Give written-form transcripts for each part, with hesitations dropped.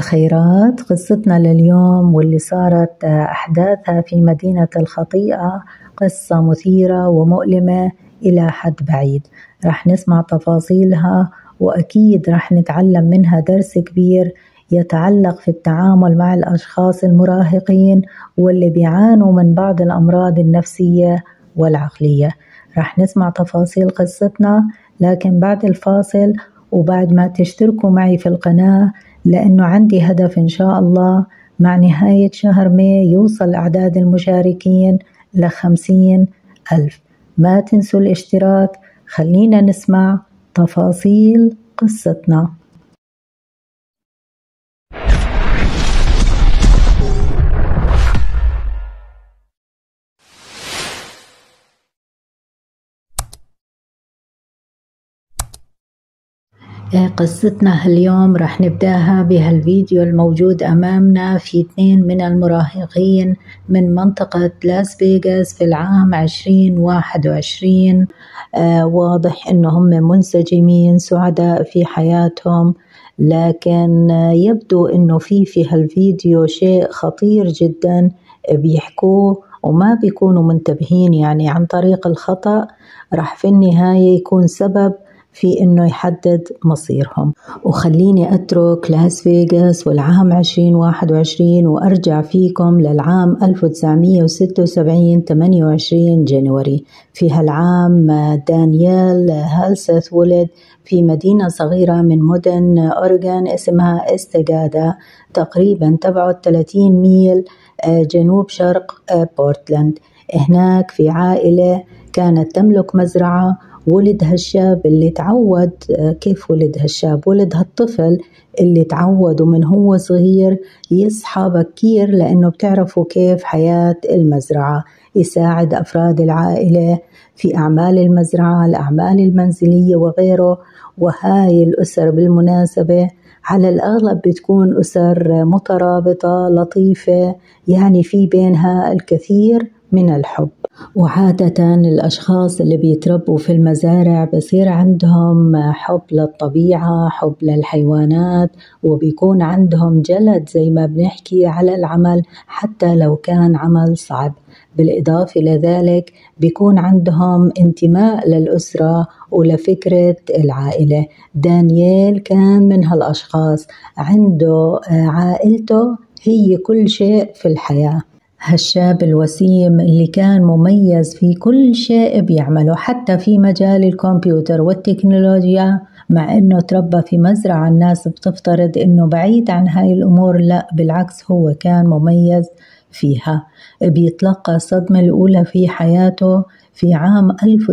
الخيرات. قصتنا لليوم واللي صارت أحداثها في مدينة الخطيئة قصة مثيرة ومؤلمة إلى حد بعيد. رح نسمع تفاصيلها وأكيد رح نتعلم منها درس كبير يتعلق في التعامل مع الأشخاص المراهقين واللي بيعانوا من بعض الأمراض النفسية والعقلية. رح نسمع تفاصيل قصتنا لكن بعد الفاصل، وبعد ما تشتركوا معي في القناة، لأنه عندي هدف إن شاء الله مع نهاية شهر ماي يوصل أعداد المشاركين ل50,000. ما تنسوا الاشتراك. خلينا نسمع تفاصيل قصتنا. قصتنا اليوم رح نبداها بهالفيديو الموجود أمامنا في 2 من المراهقين من منطقة لاس فيغاس في العام 2021. واضح أنهم منسجمين سعداء في حياتهم، لكن يبدو أنه في هالفيديو شيء خطير جدا بيحكوه وما بيكونوا منتبهين، يعني عن طريق الخطأ رح في النهاية يكون سبب في إنه يحدد مصيرهم. وخليني أترك لاس فيغاس والعام 2021 وأرجع فيكم للعام 1976 28 جانوري. في هالعام دانيال هالسث ولد في مدينة صغيرة من مدن أوريغون اسمها استغادا، تقريبا تبعد 30 ميل جنوب شرق بورتلاند. هناك في عائلة كانت تملك مزرعة. ولد هالشاب اللي تعود، كيف ولد هالشاب؟ ولد هالطفل اللي تعود ومن هو صغير يصحى بكير، لأنه بتعرفوا كيف حياة المزرعة، يساعد أفراد العائلة في أعمال المزرعة، الأعمال المنزلية وغيره. وهاي الأسر بالمناسبة على الأغلب بتكون أسر مترابطة لطيفة، يعني في بينها الكثير من الحب. وعادة الأشخاص اللي بيتربوا في المزارع بصير عندهم حب للطبيعة، حب للحيوانات، وبيكون عندهم جلد زي ما بنحكي على العمل حتى لو كان عمل صعب. بالإضافة لذلك بيكون عندهم انتماء للأسرة ولفكرة العائلة. دانيال كان من هالأشخاص، عنده عائلته هي كل شيء في الحياة. هالشاب الوسيم اللي كان مميز في كل شيء بيعمله، حتى في مجال الكمبيوتر والتكنولوجيا، مع انه تربى في مزرعة الناس بتفترض انه بعيد عن هاي الامور، لا بالعكس هو كان مميز فيها. بيتلقى الصدمة الاولى في حياته في عام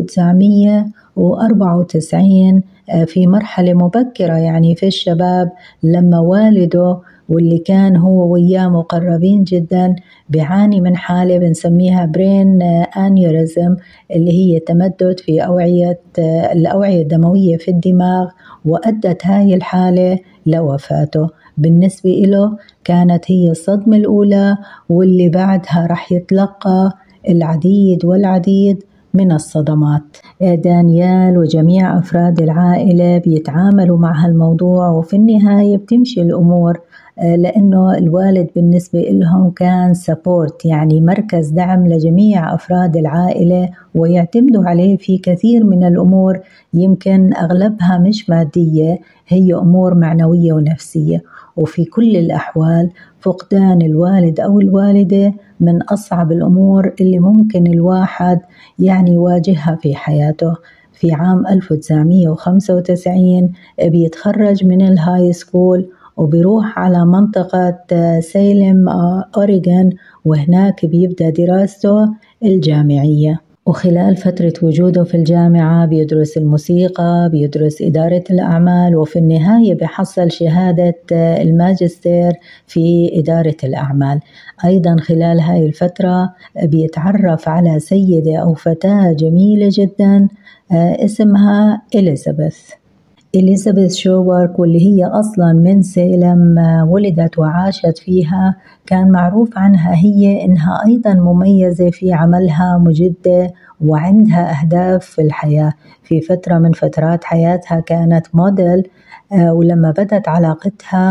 1994 في مرحلة مبكرة يعني في الشباب، لما والده واللي كان هو وياه مقربين جدا بيعاني من حالة بنسميها برين أنيوريزم، اللي هي تمدد في الأوعية الدموية في الدماغ، وأدت هاي الحالة لوفاته. بالنسبة له كانت هي الصدمة الأولى، واللي بعدها رح يتلقى العديد والعديد من الصدمات. دانيال وجميع أفراد العائلة بيتعاملوا مع هالموضوع، وفي النهاية بتمشي الأمور، لأنه الوالد بالنسبة لهم كان سبورت، يعني مركز دعم لجميع أفراد العائلة، ويعتمدوا عليه في كثير من الأمور، يمكن أغلبها مش مادية، هي أمور معنوية ونفسية. وفي كل الأحوال فقدان الوالد أو الوالدة من أصعب الأمور اللي ممكن الواحد يعني يواجهها في حياته. في عام 1995 بيتخرج من الهاي سكول وبيروح على منطقة سالم أوريغون، وهناك بيبدأ دراسته الجامعية. وخلال فترة وجوده في الجامعة بيدرس الموسيقى، بيدرس إدارة الأعمال، وفي النهاية بيحصل شهادة الماجستير في إدارة الأعمال. أيضا خلال هاي الفترة بيتعرف على سيدة أو فتاة جميلة جدا اسمها إليزابيث شوورك، واللي هي أصلا من سالم، ولدت وعاشت فيها. كان معروف عنها هي إنها أيضا مميزة في عملها، مجدة وعندها أهداف في الحياة. في فترة من فترات حياتها كانت موديل، ولما بدت علاقتها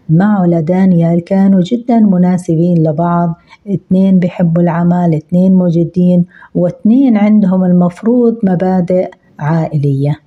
معه لدانيال كانوا جدا مناسبين لبعض، اثنين بيحبوا العمل، اثنين مجدين، واثنين عندهم المفروض مبادئ عائلية.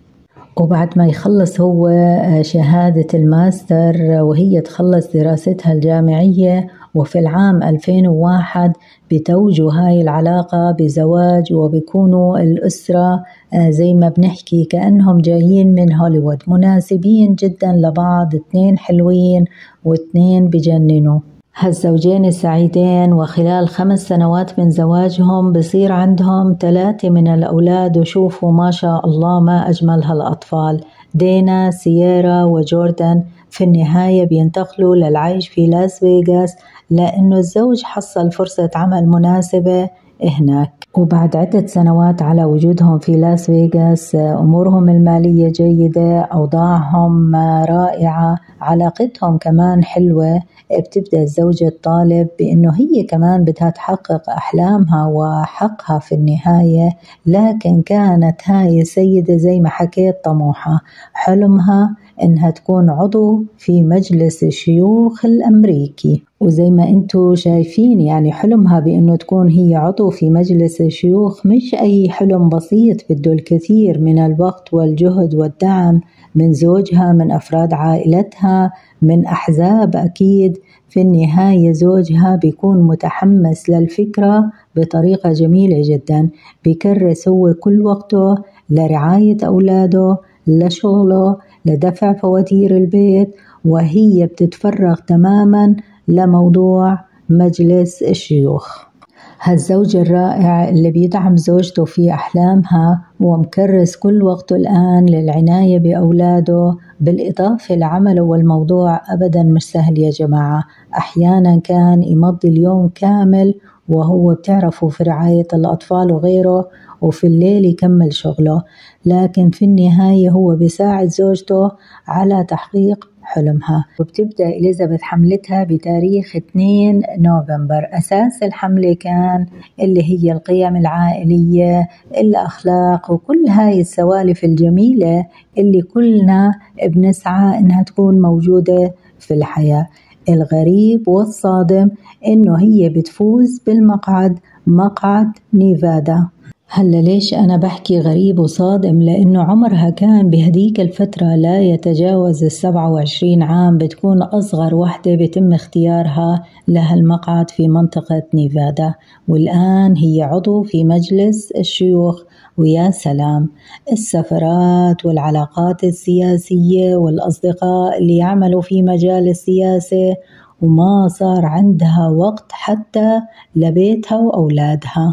وبعد ما يخلص هو شهادة الماستر وهي تخلص دراستها الجامعية، وفي العام 2001 بتوجوا هاي العلاقة بزواج، وبيكونوا الأسرة زي ما بنحكي كأنهم جايين من هوليوود، مناسبين جدا لبعض، اثنين حلوين واثنين بجننوا. هالزوجين السعيدين وخلال 5 سنوات من زواجهم بصير عندهم 3 من الأولاد، وشوفوا ما شاء الله ما أجمل هالأطفال، دينا، سييرا وجوردن. في النهاية بينتقلوا للعيش في لاس فيغاس لأنه الزوج حصل فرصة عمل مناسبة هناك. وبعد عدة سنوات على وجودهم في لاس فيغاس أمورهم المالية جيدة، أوضاعهم رائعة، علاقتهم كمان حلوة. بتبدأ الزوجة تطالب بأنه هي كمان بدها تحقق أحلامها وحقها في النهاية، لكن كانت هاي السيدة زي ما حكيت طموحة، حلمها إنها تكون عضو في مجلس الشيوخ الأمريكي. وزي ما انتو شايفين يعني حلمها بأنه تكون هي عضو في مجلس الشيوخ مش أي حلم بسيط، بده الكثير من الوقت والجهد والدعم من زوجها، من أفراد عائلتها، من أحزاب أكيد. في النهاية زوجها بيكون متحمس للفكرة بطريقة جميلة جدا، بيكرس هو كل وقته لرعاية أولاده، لشغله، لدفع فواتير البيت، وهي بتتفرغ تماما لموضوع مجلس الشيوخ. هالزوج الرائع اللي بيدعم زوجته في أحلامها ومكرس كل وقته الآن للعناية بأولاده بالإضافة لعمله، والموضوع أبدا مش سهل يا جماعة. أحيانا كان يمضي اليوم كامل وهو بتعرفوا في رعاية الأطفال وغيره، وفي الليل يكمل شغله، لكن في النهاية هو بيساعد زوجته على تحقيق حلمها. وبتبدأ إليزابيث حملتها بتاريخ 2 نوفمبر. أساس الحملة كان اللي هي القيم العائلية، الأخلاق، وكل هاي السوالف الجميلة اللي كلنا بنسعى إنها تكون موجودة في الحياة. الغريب والصادم إنه هي بتفوز بالمقعد، مقعد نيفادا. هلا ليش أنا بحكي غريب وصادم؟ لأنه عمرها كان بهديك الفترة لا يتجاوز 27 عام، بتكون أصغر وحدة بيتم اختيارها لها المقعد في منطقة نيفادا، والآن هي عضو في مجلس الشيوخ. ويا سلام، السفرات والعلاقات السياسية والأصدقاء اللي يعملوا في مجال السياسة، وما صار عندها وقت حتى لبيتها وأولادها.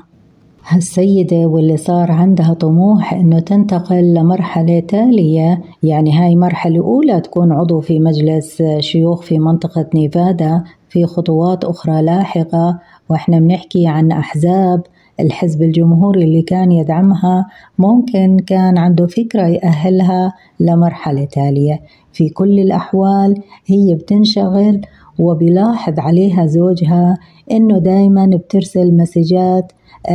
هالسيدة واللي صار عندها طموح إنه تنتقل لمرحلة تالية، يعني هاي مرحلة أولى تكون عضو في مجلس شيوخ في منطقة نيفادا، في خطوات أخرى لاحقة. وإحنا بنحكي عن أحزاب الحزب الجمهوري اللي كان يدعمها، ممكن كان عنده فكرة يأهلها لمرحلة تالية. في كل الأحوال هي بتنشغل، وبيلاحظ عليها زوجها إنه دايما بترسل مسجات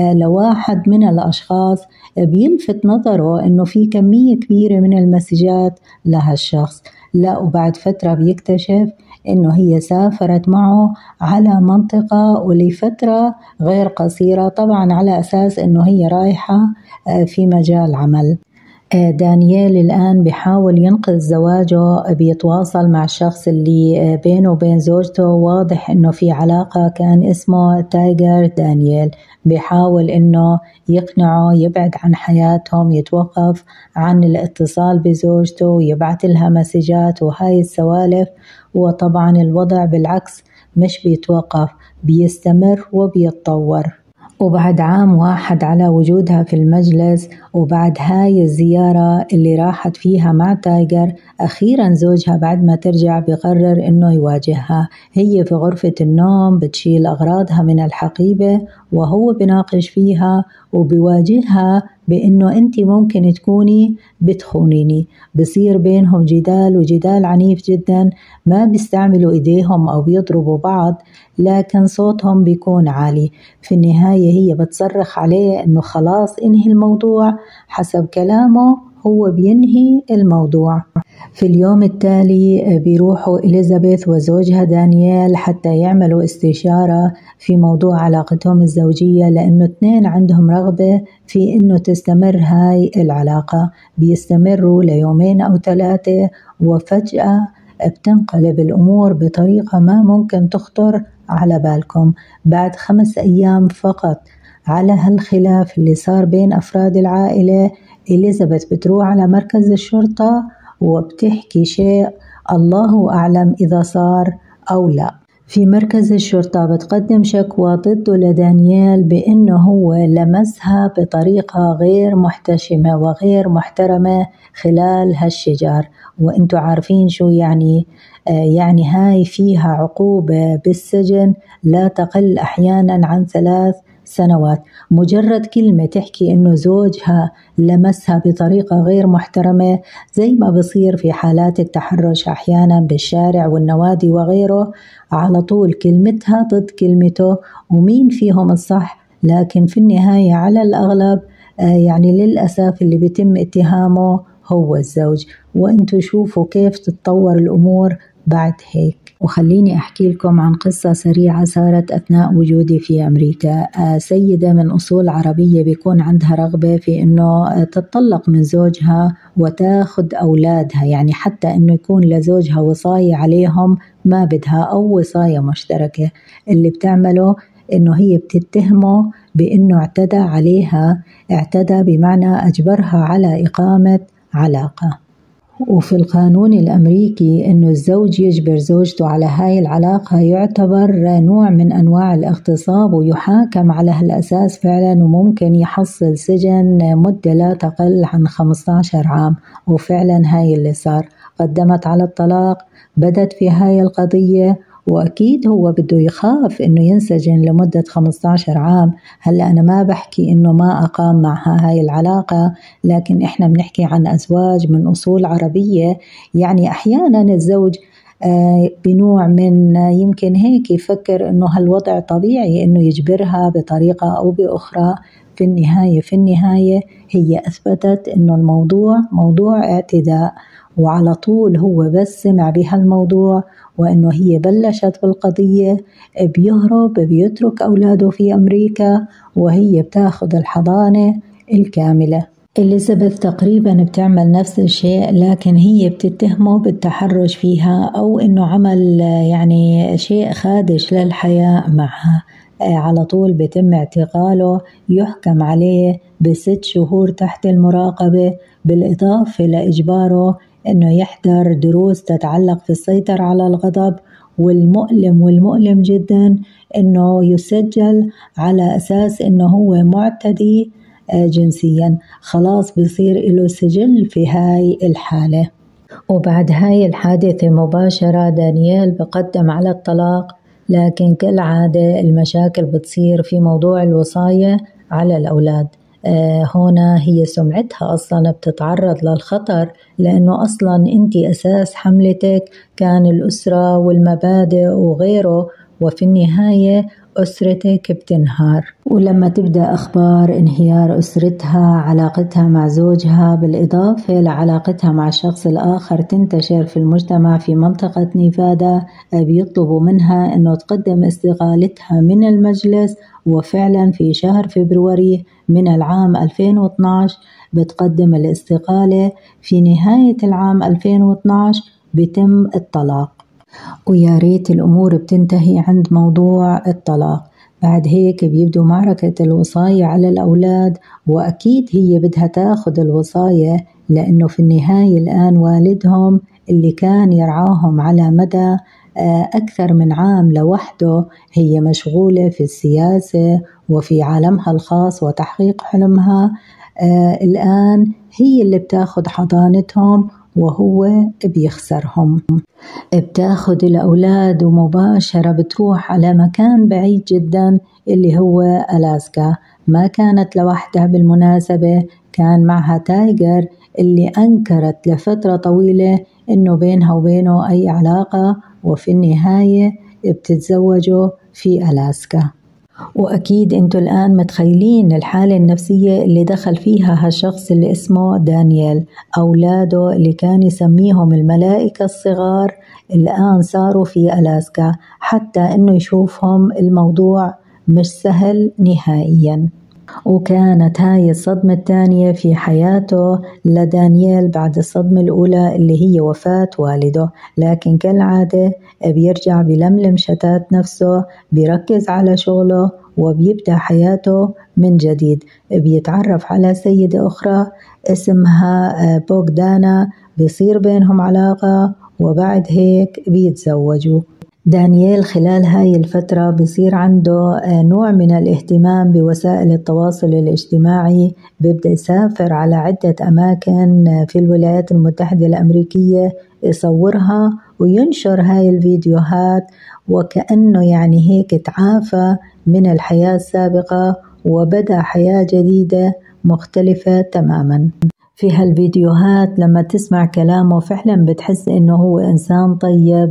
لواحد من الأشخاص، بيلفت نظره إنه في كمية كبيرة من المسجات لهالشخص. لا، وبعد فترة بيكتشف إنه هي سافرت معه على منطقة ولفترة غير قصيرة، طبعا على أساس إنه هي رايحة في مجال عمل. دانيال الآن بيحاول ينقذ زواجه، بيتواصل مع الشخص اللي بينه وبين زوجته، واضح إنه في علاقة كان اسمه تايجر دانيال، بيحاول إنه يقنعه يبعد عن حياتهم، يتوقف عن الاتصال بزوجته ويبعث لها مسجات وهاي السوالف. وطبعا الوضع بالعكس مش بيتوقف، بيستمر وبيتطور. وبعد عام واحد على وجودها في المجلس، وبعد هاي الزيارة اللي راحت فيها مع تايجر، أخيرا زوجها بعد ما ترجع بقرر إنه يواجهها. هي في غرفة النوم بتشيل أغراضها من الحقيبة، وهو بناقش فيها وبيواجهها بإنه أنت ممكن تكوني بتخونيني. بصير بينهم جدال، وجدال عنيف جدا، ما بيستعملوا إيديهم أو بيضربوا بعض، لكن صوتهم بيكون عالي. في النهاية هي بتصرخ عليه إنه خلاص انهي الموضوع. حسب كلامه هو بينهي الموضوع. في اليوم التالي بيروحوا إليزابيث وزوجها دانيال حتى يعملوا استشارة في موضوع علاقتهم الزوجية، لأنه اثنين عندهم رغبة في أنه تستمر هاي العلاقة. بيستمروا ليومين أو 3 وفجأة بتنقلب الأمور بطريقة ما ممكن تخطر على بالكم. بعد 5 أيام فقط على هالخلاف اللي صار بين أفراد العائلة، إليزابيث بتروح على مركز الشرطة وبتحكي شيء الله أعلم إذا صار أو لا. في مركز الشرطة بتقدم شكوى ضده لدانيال بأنه هو لمسها بطريقة غير محتشمة وغير محترمة خلال هالشجار. وانتوا عارفين شو يعني هاي فيها عقوبة بالسجن لا تقل أحيانا عن 3 سنوات. مجرد كلمة تحكي إنه زوجها لمسها بطريقة غير محترمة، زي ما بصير في حالات التحرش أحيانا بالشارع والنوادي وغيره، على طول كلمتها ضد كلمته ومين فيهم الصح. لكن في النهاية على الأغلب للأسف اللي بيتم اتهامه هو الزوج. وانتوا شوفوا كيف تتطور الأمور بعد هيك. وخليني أحكي لكم عن قصة سريعة صارت أثناء وجودي في أمريكا. سيدة من أصول عربية بيكون عندها رغبة في أنه تتطلق من زوجها وتاخد أولادها، حتى أنه يكون لزوجها وصاية عليهم ما بدها أو وصاية مشتركة. اللي بتعمله أنه هي بتتهمه بأنه اعتدى عليها، اعتدى بمعنى أجبرها على إقامة علاقة. وفي القانون الأمريكي إنه الزوج يجبر زوجته على هاي العلاقة يعتبر نوع من أنواع الاغتصاب ويحاكم على هالأساس فعلا، وممكن يحصل سجن مدة لا تقل عن 15 عام. وفعلا هاي اللي صار. قدمت على الطلاق، بدت في هاي القضية، وأكيد هو بده يخاف إنه ينسجن لمدة 15 عام. هلأ أنا ما بحكي إنه ما أقام معها هاي العلاقة، لكن إحنا بنحكي عن أزواج من أصول عربية. أحيانا الزوج بنوع من يمكن هيك يفكر إنه هالوضع طبيعي إنه يجبرها بطريقة أو بأخرى. في النهاية هي أثبتت إنه الموضوع موضوع اعتداء، وعلى طول هو بس سمع بهالموضوع وإنه هي بلشت بالقضية بيهرب، بيترك أولاده في أمريكا وهي بتاخد الحضانة الكاملة. إليزابيث تقريبا بتعمل نفس الشيء، لكن هي بتتهمه بالتحرش فيها أو إنه عمل شيء خادش للحياة معها. على طول بيتم اعتقاله، يحكم عليه ب6 شهور تحت المراقبة، بالإضافة لإجباره إنه يحضر دروس تتعلق في السيطرة على الغضب. والمؤلم جدا إنه يسجل على أساس إنه هو معتدي جنسيا، خلاص بيصير له سجل في هاي الحالة. وبعد هاي الحادثة مباشرة دانيال بقدم على الطلاق، لكن كالعادة المشاكل بتصير في موضوع الوصاية على الأولاد. هنا هي سمعتها أصلا بتتعرض للخطر، لأنه أصلا أنت أساس حملتك كان الأسرة والمبادئ وغيره، وفي النهاية أسرتك بتنهار. ولما تبدأ أخبار انهيار أسرتها، علاقتها مع زوجها بالإضافة لعلاقتها مع الشخص الآخر تنتشر في المجتمع في منطقة نيفادا، بيطلبوا منها أنه تقدم استقالتها من المجلس. وفعلا في شهر فبراير من العام 2012 بتقدم الاستقالة. في نهاية العام 2012 بيتم الطلاق، ويا ريت الأمور بتنتهي عند موضوع الطلاق. بعد هيك بيبدو معركة الوصاية على الأولاد، وأكيد هي بدها تاخد الوصاية، لأنه في النهاية الآن والدهم اللي كان يرعاهم على مدى أكثر من عام لوحده، هي مشغولة في السياسة وفي عالمها الخاص وتحقيق حلمها. الآن هي اللي بتاخد حضانتهم وهو بيخسرهم. بتاخد الأولاد ومباشرة بتروح على مكان بعيد جدا اللي هو ألاسكا. ما كانت لوحدها بالمناسبة، كان معها تايجر اللي أنكرت لفترة طويلة إنه بينها وبينه أي علاقة، وفي النهاية بتتزوجوا في ألاسكا. وأكيد أنتوا الآن متخيلين الحالة النفسية اللي دخل فيها هالشخص اللي اسمه دانيال. أولاده اللي كان يسميهم الملائكة الصغار الآن صاروا في ألاسكا، حتى أنه يشوفهم الموضوع مش سهل نهائياً. وكانت هاي الصدمة الثانية في حياته لدانيال بعد الصدمة الأولى اللي هي وفاة والده، لكن كالعادة بيرجع بلملم شتات نفسه، بيركز على شغله وبيبدأ حياته من جديد. بيتعرف على سيدة أخرى اسمها بوغدانا، بيصير بينهم علاقة وبعد هيك بيتزوجوا. دانيال خلال هاي الفترة بصير عنده نوع من الاهتمام بوسائل التواصل الاجتماعي، بيبدأ يسافر على عدة أماكن في الولايات المتحدة الأمريكية، يصورها وينشر هاي الفيديوهات، وكأنه يعني هيك تعافى من الحياة السابقة وبدأ حياة جديدة مختلفة تماماً. في هالفيديوهات لما تسمع كلامه فعلا بتحس إنه هو إنسان طيب،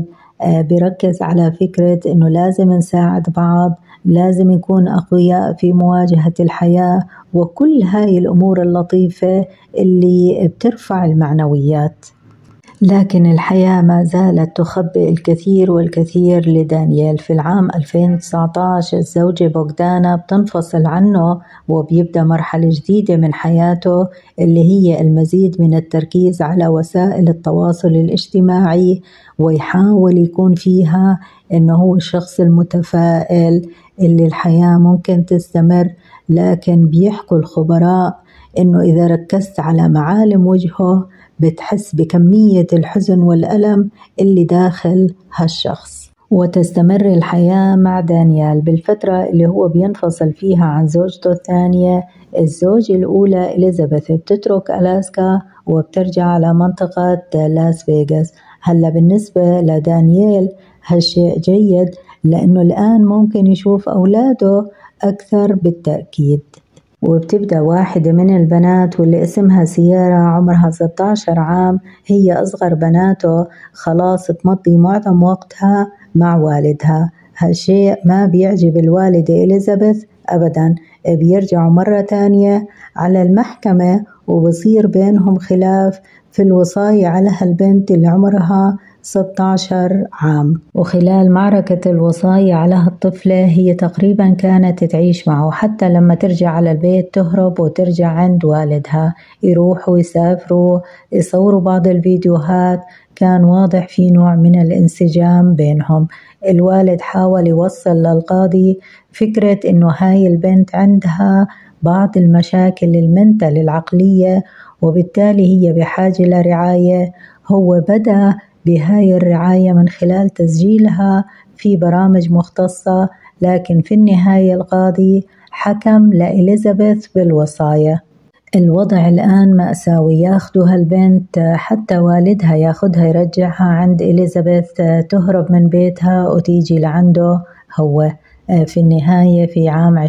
بركز على فكرة إنه لازم نساعد بعض، لازم نكون أقوياء في مواجهة الحياة، وكل هاي الأمور اللطيفة اللي بترفع المعنويات. لكن الحياة ما زالت تخبئ الكثير والكثير لدانيال. في العام 2019 الزوجة بوغدانا بتنفصل عنه وبيبدأ مرحلة جديدة من حياته اللي هي المزيد من التركيز على وسائل التواصل الاجتماعي، ويحاول يكون فيها إنه هو الشخص المتفائل اللي الحياة ممكن تستمر. لكن بيحكوا الخبراء إنه إذا ركزت على معالم وجهه بتحس بكمية الحزن والألم اللي داخل هالشخص. وتستمر الحياة مع دانيال بالفترة اللي هو بينفصل فيها عن زوجته الثانية. الزوجة الأولى إليزابيث بتترك ألاسكا وبترجع على منطقة لاس فيغاس. هلا بالنسبة لدانيال هالشيء جيد لأنه الآن ممكن يشوف أولاده أكثر بالتأكيد. وبتبدأ واحدة من البنات واللي اسمها سيارة عمرها 16 عام، هي أصغر بناته، خلاص تمضي معظم وقتها مع والدها. هالشيء ما بيعجب الوالدة إليزابيث أبدا. بيرجعوا مرة تانية على المحكمة وبصير بينهم خلاف في الوصاية على هالبنت اللي عمرها 16 عام. وخلال معركة الوصاية على هالطفلة هي تقريبا كانت تعيش معه، حتى لما ترجع على البيت تهرب وترجع عند والدها، يروحوا يسافروا يصوروا بعض الفيديوهات. كان واضح في نوع من الانسجام بينهم. الوالد حاول يوصل للقاضي فكرة إنه هاي البنت عندها بعض المشاكل المنتل العقلية وبالتالي هي بحاجة لرعاية. هو بدأ بهاي الرعاية من خلال تسجيلها في برامج مختصة، لكن في النهاية القاضي حكم لإليزابيث بالوصاية. الوضع الآن مأساوي، ياخدوا هالبنت حتى والدها ياخدها يرجعها عند إليزابيث، تهرب من بيتها وتيجي لعنده هو. في النهاية في عام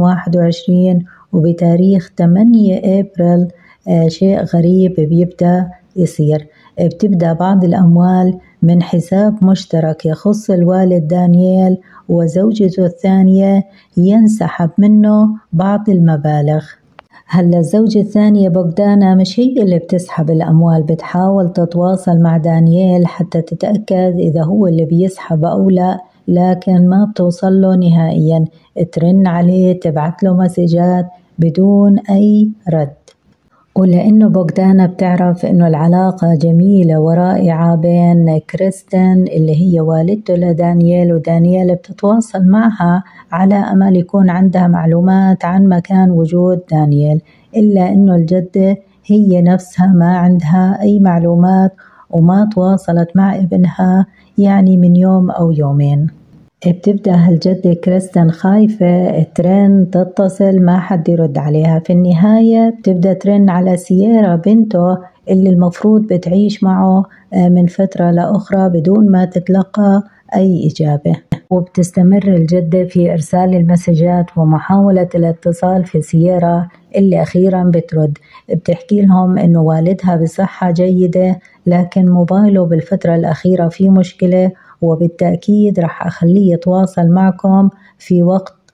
2021 وبتاريخ 8 أبريل شيء غريب بيبدأ يصير. بتبدأ بعض الأموال من حساب مشترك يخص الوالد دانيال وزوجته الثانية ينسحب منه بعض المبالغ. هلا الزوجة الثانية بوغدانا مش هي اللي بتسحب الأموال، بتحاول تتواصل مع دانيال حتى تتأكد إذا هو اللي بيسحب أو لا، لكن ما بتوصل له نهائيا. ترن عليه، تبعت له مسجات بدون أي رد. ولأنه بوغدانا بتعرف إنه العلاقة جميلة ورائعة بين كريستين اللي هي والدته لدانيال، ودانيال بتتواصل معها على أمل يكون عندها معلومات عن مكان وجود دانيال، إلا إنه الجدة هي نفسها ما عندها أي معلومات وما تواصلت مع ابنها يعني من يوم أو يومين. بتبدأ هالجدة كريستين خايفة ترن تتصل ما حد يرد عليها. في النهاية بتبدأ ترن على سيارة بنته اللي المفروض بتعيش معه من فترة لأخرى بدون ما تتلقى أي إجابة. وبتستمر الجدة في إرسال المسجات ومحاولة الاتصال في سيارة اللي أخيرا بترد. بتحكي لهم إنه والدها بصحة جيدة لكن موبايله بالفترة الأخيرة فيه مشكلة، وبالتأكيد رح أخليه يتواصل معكم في وقت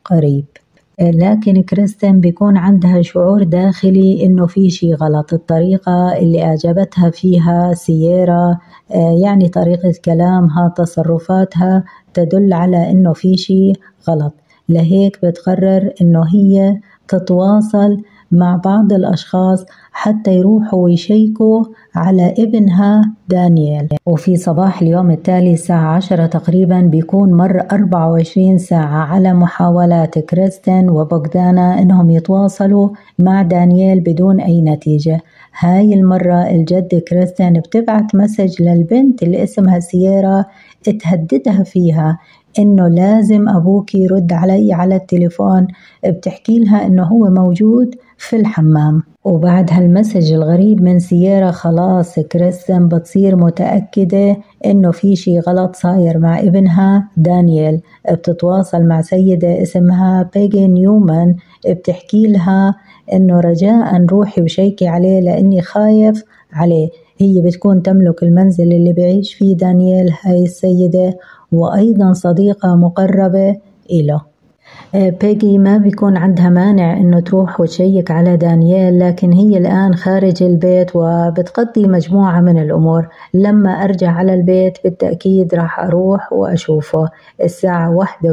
قريب. لكن كريستين بيكون عندها شعور داخلي إنه في شي غلط. الطريقة اللي أعجبتها فيها سييرا، يعني طريقة كلامها، تصرفاتها تدل على إنه في شي غلط. لهيك بتقرر إنه هي تتواصل مع بعض الأشخاص حتى يروحوا ويشيكوا على ابنها دانيال. وفي صباح اليوم التالي الساعة 10 تقريبا بيكون مر 24 ساعة على محاولات كريستين وبوغدانا إنهم يتواصلوا مع دانيال بدون أي نتيجة. هاي المرة الجدة كريستين بتبعت مسج للبنت اللي اسمها سييرا تهددها فيها إنه لازم أبوك يرد علي على التليفون. بتحكي لها إنه هو موجود في الحمام. وبعد هالمسج الغريب من سييرا خلاص كريستين بتصير متأكدة إنه في شي غلط صاير مع ابنها دانيال. بتتواصل مع سيدة اسمها بيجي نيومان، بتحكي لها إنه رجاء روحي وشيكي عليه لأني خايف عليه. هي بتكون تملك المنزل اللي بعيش فيه دانيال هاي السيدة، وأيضا صديقة مقربة إله. بيجي ما بيكون عندها مانع إنه تروح وتشيك على دانيال، لكن هي الآن خارج البيت وبتقضي مجموعة من الأمور. لما أرجع على البيت بالتأكيد راح أروح وأشوفه. الساعة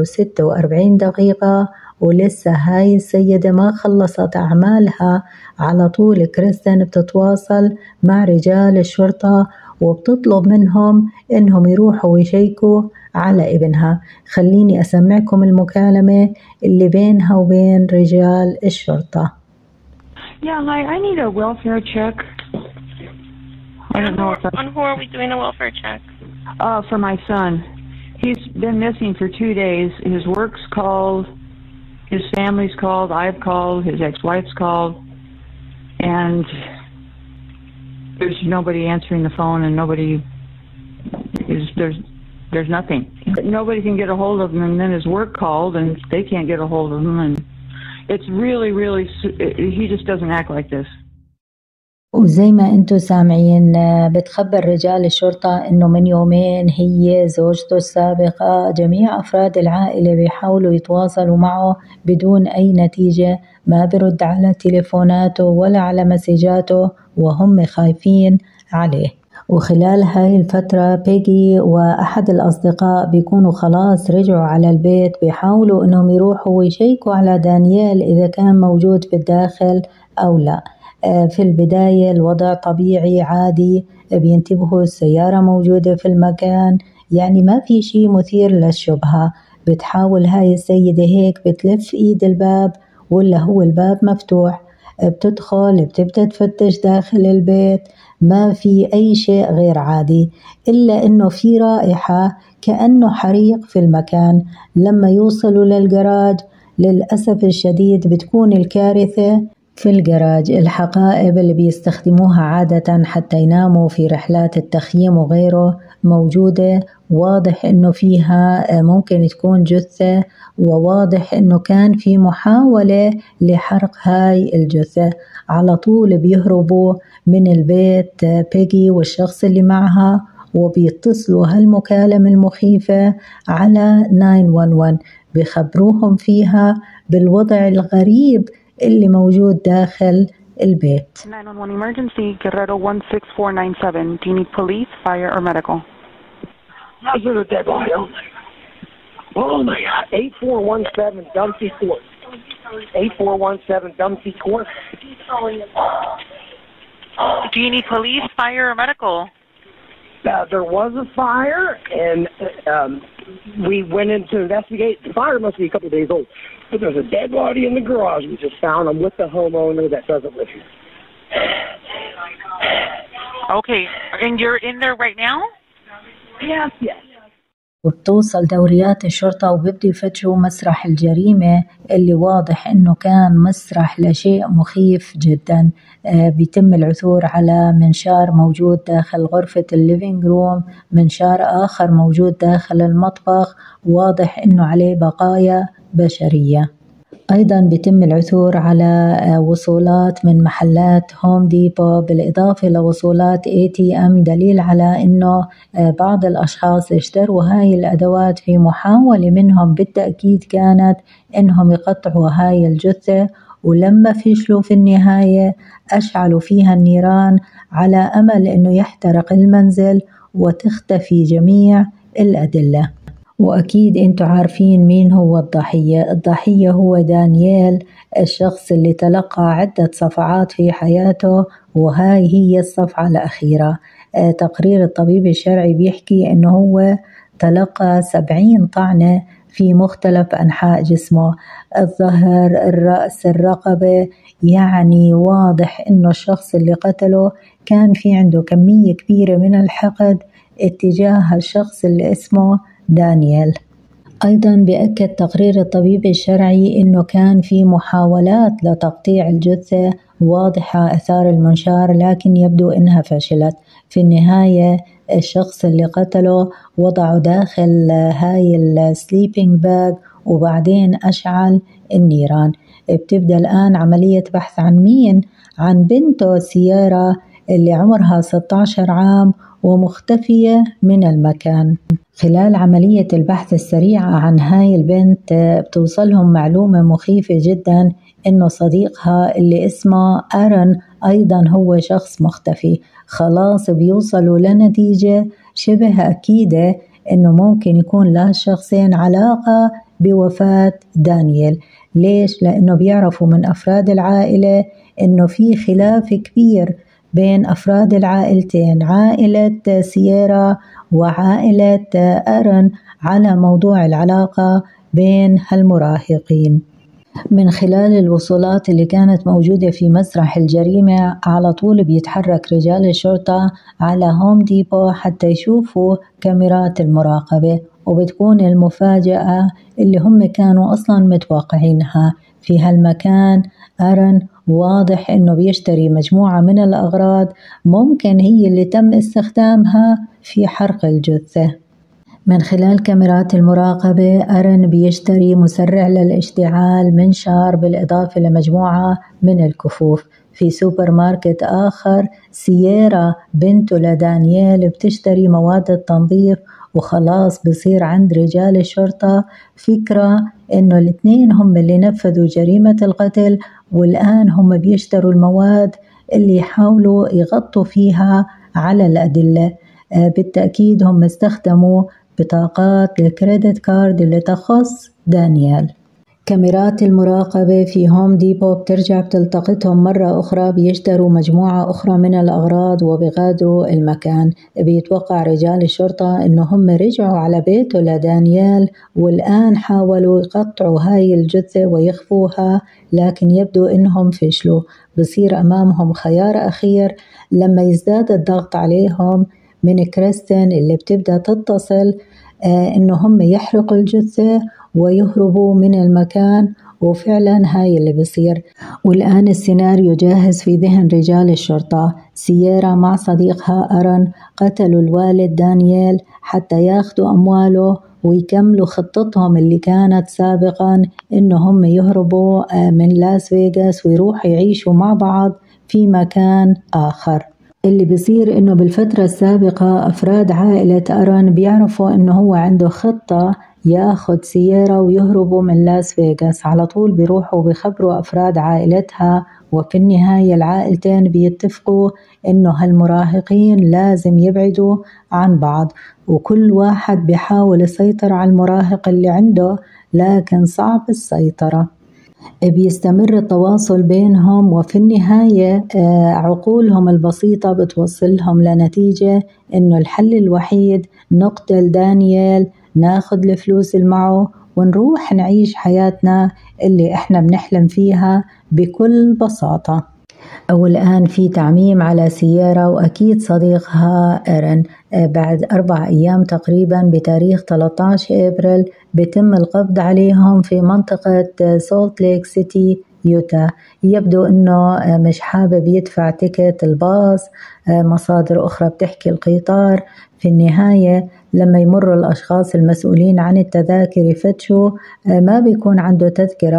1:46 ولسه هاي السيدة ما خلصت أعمالها. على طول كريستين بتتواصل مع رجال الشرطة وبتطلب منهم إنهم يروحوا ويشيكوا على ابنها. خليني أسمعكم المكالمة اللي بينها وبين رجال الشرطة. Yeah, I need a welfare check. I don't know on who are we doing a welfare check? For my son. He's been missing for 2 days. His work's called, his family's called, I've called, his ex-wife's called, and there's nobody answering the phone, and there's nothing. Nobody can get a hold of him, and then his work called, and they can't get a hold of him, and it's really, he just doesn't act like this. وزي ما انتم سامعين بتخبر رجال الشرطة انه من يومين هي زوجته السابقة جميع افراد العائلة بيحاولوا يتواصلوا معه بدون اي نتيجة. ما برد على تليفوناته ولا على مسجاته وهم خايفين عليه. وخلال هاي الفترة بيجي وأحد الأصدقاء بيكونوا خلاص رجعوا على البيت، بيحاولوا إنهم يروحوا ويشيكوا على دانيال إذا كان موجود في الداخل أو لا. في البداية الوضع طبيعي عادي، بينتبهوا السيارة موجودة في المكان، يعني ما في شيء مثير للشبهة. بتحاول هاي السيدة هيك بتلف إيد الباب ولا هو الباب مفتوح، بتدخل بتبدأ تفتش داخل البيت، ما في أي شيء غير عادي إلا إنه في رائحة كأنه حريق في المكان. لما يوصلوا للجراج للأسف الشديد بتكون الكارثة في الجراج. الحقائب اللي بيستخدموها عادة حتى يناموا في رحلات التخييم وغيره موجودة، واضح إنه فيها ممكن تكون جثة، وواضح إنه كان في محاولة لحرق هاي الجثة. على طول بيهربوا من البيت بيجي والشخص اللي معها وبيتصلوا هالمكالمة المخيفة على 911، بيخبروهم فيها بالوضع الغريب اللي موجود داخل البيت. 911 emergency, Guerrero 16497. Do you need police, fire, or medical? There's a dead body. Oh my God. 8417 Dumpsy Court. 8417 Dumpsy Court. Do you need police, fire, or medical? There was a fire, and we went in to investigate. The fire must be a couple of days old. But there's a dead body in the garage we just found. I'm with the homeowner that doesn't live here. Okay, and you're in there right now? Yes, yes. وبتوصل دوريات الشرطة وبيبدوا يفتشوا مسرح الجريمة اللي واضح إنه كان مسرح لشيء مخيف جدا. بيتم العثور على منشار موجود داخل غرفة الليفينج روم، منشار آخر موجود داخل المطبخ، واضح إنه عليه بقايا بشرية. أيضا بيتم العثور على وصولات من محلات هوم ديبو بالإضافة لوصولات ATM، دليل على أنه بعض الأشخاص اشتروا هاي الأدوات في محاولة منهم بالتأكيد كانت أنهم يقطعوا هاي الجثة، ولما فشلوا في النهاية أشعلوا فيها النيران على أمل أنه يحترق المنزل وتختفي جميع الأدلة. وأكيد أنتوا عارفين مين هو الضحية. الضحية هو دانييل، الشخص اللي تلقى عدة صفعات في حياته، وهاي هي الصفعة الأخيرة. تقرير الطبيب الشرعي بيحكي أنه هو تلقى 70 طعنة في مختلف أنحاء جسمه، الظهر، الرأس، الرقبة. يعني واضح أنه الشخص اللي قتله كان في عنده كمية كبيرة من الحقد اتجاه الشخص اللي اسمه دانييل. أيضا بيأكد تقرير الطبيب الشرعي أنه كان في محاولات لتقطيع الجثة واضحة أثار المنشار، لكن يبدو أنها فشلت. في النهاية الشخص اللي قتله وضعه داخل هاي السليبينج باج وبعدين أشعل النيران. بتبدأ الآن عملية بحث عن مين؟ عن بنته سيارة اللي عمرها 16 عام ومختفية من المكان. خلال عملية البحث السريعة عن هاي البنت بتوصلهم معلومة مخيفة جدا، إنه صديقها اللي اسمه آرون أيضا هو شخص مختفي. خلاص بيوصلوا لنتيجة شبه أكيدة إنه ممكن يكون لهالشخصين علاقة بوفاة دانييل. ليش؟ لأنه بيعرفوا من أفراد العائلة إنه في خلاف كبير بين أفراد العائلتين، عائلة سيارة وعائلة آرون، على موضوع العلاقة بين هالمراهقين. من خلال الوصولات اللي كانت موجودة في مسرح الجريمة، على طول بيتحرك رجال الشرطة على هوم ديبو حتى يشوفوا كاميرات المراقبة، وبتكون المفاجأة اللي هم كانوا أصلا متوقعينها. في هالمكان آرون واضح إنه بيشتري مجموعة من الأغراض ممكن هي اللي تم استخدامها في حرق الجثة. من خلال كاميرات المراقبة آرون بيشتري مسرع للاشتعال، منشار، بالإضافة لمجموعة من الكفوف. في سوبر ماركت آخر سيارة بنته لدانييل بتشتري مواد التنظيف، وخلاص بصير عند رجال الشرطة فكرة إنه الاثنين هم اللي نفذوا جريمة القتل، والآن هم بيشتروا المواد اللي يحاولوا يغطوا فيها على الأدلة. بالتأكيد هم استخدموا بطاقات الكريدت كارد اللي تخص دانييل. كاميرات المراقبة في هوم ديبو بترجع بتلتقطهم مرة أخرى بيشتروا مجموعة أخرى من الأغراض وبيغادروا المكان. بيتوقع رجال الشرطة إنه هم رجعوا على بيته لدانييل، والآن حاولوا يقطعوا هاي الجثة ويخفوها، لكن يبدو إنهم فشلوا. بصير أمامهم خيار أخير لما يزداد الضغط عليهم من كريستين اللي بتبدأ تتصل إنه هم يحرقوا الجثة ويهربوا من المكان، وفعلا هاي اللي بصير. والآن السيناريو جاهز في ذهن رجال الشرطة. سيارة مع صديقها آرون قتلوا الوالد دانييل حتى ياخدوا أمواله ويكملوا خطتهم اللي كانت سابقا إنهم يهربوا من لاس فيغاس ويروحوا يعيشوا مع بعض في مكان آخر. اللي بيصير إنه بالفترة السابقة أفراد عائلة آرون بيعرفوا إنه هو عنده خطة ياخد سيارة ويهربوا من لاس فيغاس. على طول بيروحوا بيخبروا أفراد عائلتها، وفي النهاية العائلتين بيتفقوا إنه هالمراهقين لازم يبعدوا عن بعض، وكل واحد بيحاول يسيطر على المراهق اللي عنده، لكن صعب السيطرة. بيستمر التواصل بينهم، وفي النهاية عقولهم البسيطة بتوصلهم لنتيجة إنه الحل الوحيد نقتل دانييل، ناخد الفلوس اللي معه ونروح نعيش حياتنا اللي احنا بنحلم فيها بكل بساطة. والآن في تعميم على سيارة وأكيد صديقها آرون. بعد 4 أيام تقريبا بتاريخ 13 أبريل بيتم القبض عليهم في منطقة سولت ليك سيتي يوتا. يبدو أنه مش حابب يدفع تيكت الباص، مصادر أخرى بتحكي القطار. في النهاية لما يمروا الأشخاص المسؤولين عن التذاكر يفتشوا ما بيكون عنده تذكرة،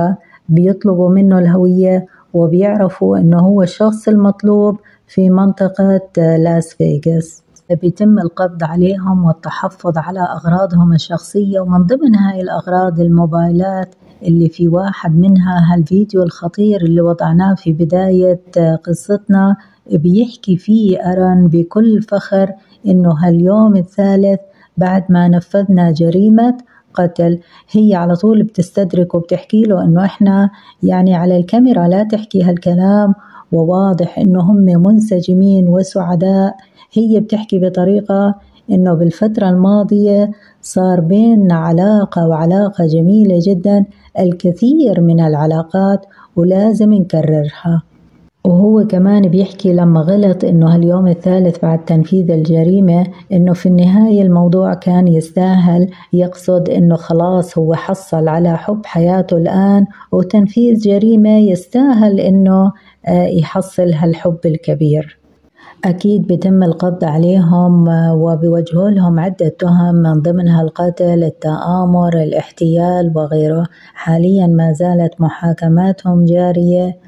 بيطلبوا منه الهوية وبيعرفوا أنه هو الشخص المطلوب في منطقة لاس فيغاس. بيتم القبض عليهم والتحفظ على أغراضهم الشخصية، ومن ضمن هاي الأغراض الموبايلات اللي في واحد منها هالفيديو الخطير اللي وضعناه في بداية قصتنا. بيحكي فيه أرن بكل فخر إنه هاليوم الثالث بعد ما نفذنا جريمة قتل. هي على طول بتستدرك وبتحكي له إنه إحنا يعني على الكاميرا لا تحكي هالكلام، وواضح إنه هم منسجمين وسعداء. هي بتحكي بطريقة إنه بالفترة الماضية صار بيننا علاقة جميلة جدا، الكثير من العلاقات ولازم نكررها. وهو كمان بيحكي لما غلط إنه هاليوم الثالث بعد تنفيذ الجريمة إنه في النهاية الموضوع كان يستاهل، يقصد إنه خلاص هو حصل على حب حياته الآن، وتنفيذ جريمة يستاهل إنه يحصل هالحب الكبير. أكيد بيتم القبض عليهم وبيوجهوا لهم عدة تهم من ضمنها القتل، التآمر، الاحتيال وغيره. حاليا ما زالت محاكماتهم جارية،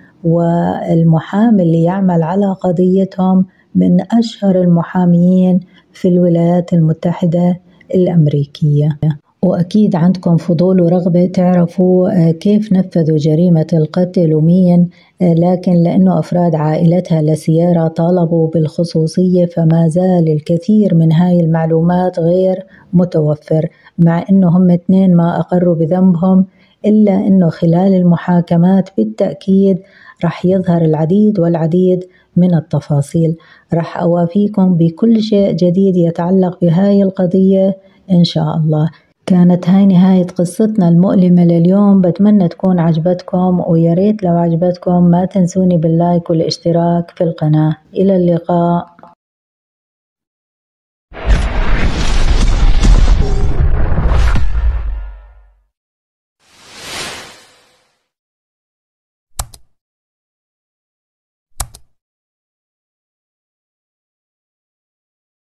والمحامي اللي يعمل على قضيتهم من أشهر المحاميين في الولايات المتحدة الأمريكية. وأكيد عندكم فضول ورغبة تعرفوا كيف نفذوا جريمة القتل ومين، لكن لأنه أفراد عائلتها لسيارة طالبوا بالخصوصية فما زال الكثير من هاي المعلومات غير متوفر، مع أنه هم اثنين ما أقروا بذنبهم، إلا أنه خلال المحاكمات بالتأكيد رح يظهر العديد والعديد من التفاصيل. رح أوافيكم بكل شيء جديد يتعلق بهاي القضية إن شاء الله. كانت هاي نهاية قصتنا المؤلمة لليوم، بتمنى تكون عجبتكم، وياريت لو عجبتكم ما تنسوني باللايك والاشتراك في القناة. إلى اللقاء.